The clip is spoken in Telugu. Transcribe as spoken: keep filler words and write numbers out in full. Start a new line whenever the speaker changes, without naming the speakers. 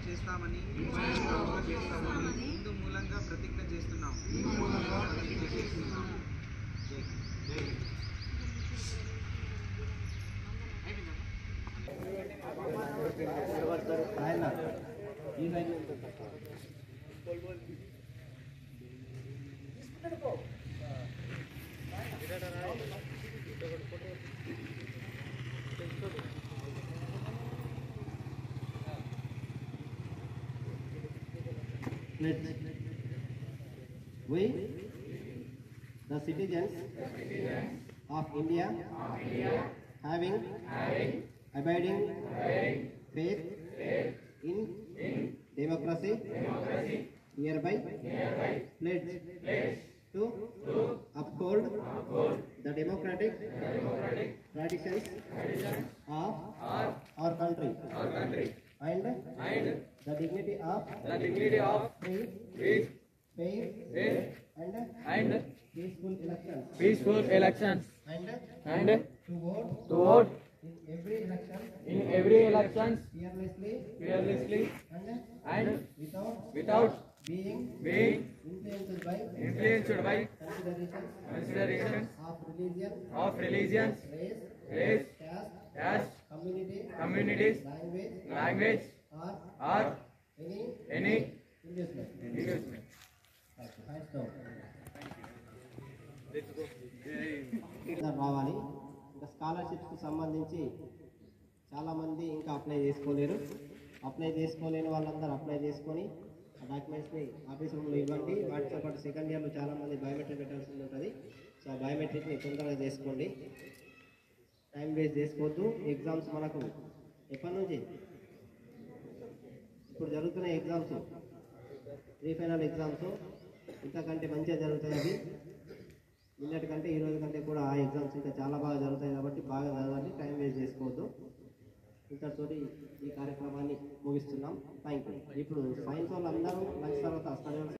చేస్తామని ఇందు మూలంగా ప్రతిజ్ఞ చేస్తున్నాం.
We, the citizens of India, having abiding faith in democracy, hereby pledge to uphold the democratic traditions of our country and the dignity of free, fair, and peaceful elections,
peaceful elections
and
and
to vote
to vote
in every election
in every elections
fearlessly
fearlessly
and
and
without
without
being
being
influenced by
influenced by
considerations
considerations
of religion,
of religions,
race,
race,
caste,
caste,
community,
communities,
language,
language,
or
or
any
any
inducement.
inducement.
Okay, hands down. రావాలి. ఇంకా స్కాలర్షిప్స్కి సంబంధించి చాలామంది ఇంకా అప్లై చేసుకోలేరు. అప్లై చేసుకోలేని వాళ్ళందరూ అప్లై చేసుకొని ఆ డాక్యుమెంట్స్ని ఆఫీస్ రూమ్లో ఇవ్వండి. వాటితో పాటు సెకండ్ ఇయర్లో చాలామంది బయోమెట్రిక్ పెట్టాల్సి ఉంటుంది. సో ఆ బయోమెట్రిక్ని తొందరగా చేసుకోండి. టైం వేస్ట్ చేసుకోవద్దు. ఎగ్జామ్స్ మనకు ఎప్పటి నుంచి ఇప్పుడు జరుగుతున్న ఎగ్జామ్స్ ప్రీ ఫైనల్ ఎగ్జామ్స్ ఇంతకంటే మంచిగా జరుగుతాయి. అవి నిన్నటికంటే ఈ రోజు కంటే కూడా ఆ ఎగ్జామ్స్ ఇంకా చాలా బాగా జరుగుతాయి కాబట్టి బాగా చదవండి. టైం వేస్ట్ చేసుకోవద్దు. ఇంతటితోటి ఈ కార్యక్రమాన్ని ముగిస్తున్నాం. Thank you. ఇప్పుడు సైన్స్ వాళ్ళు అందరూ లంచ్ తర్వాత